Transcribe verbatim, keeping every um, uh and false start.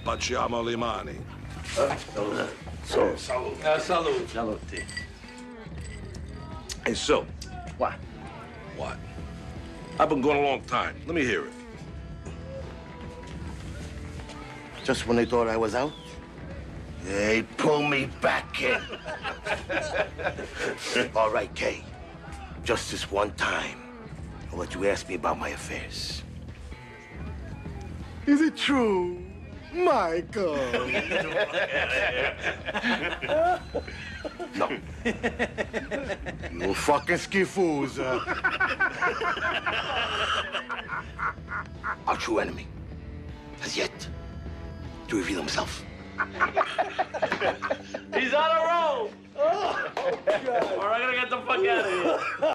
Facciamo le mani. Uh, so, salute. Uh, salute. Salute. Hey, so. What? What? I've been going a long time. Let me hear it. Just when they thought I was out, they pull me back in. All right, Kay. Just this one time, I'll let you ask me about my affairs. Is it true, Michael? No. You fucking skiffoozer. Our true enemy has yet to reveal himself. He's on a roll. Oh, God. All right, I gotta get the fuck out of here.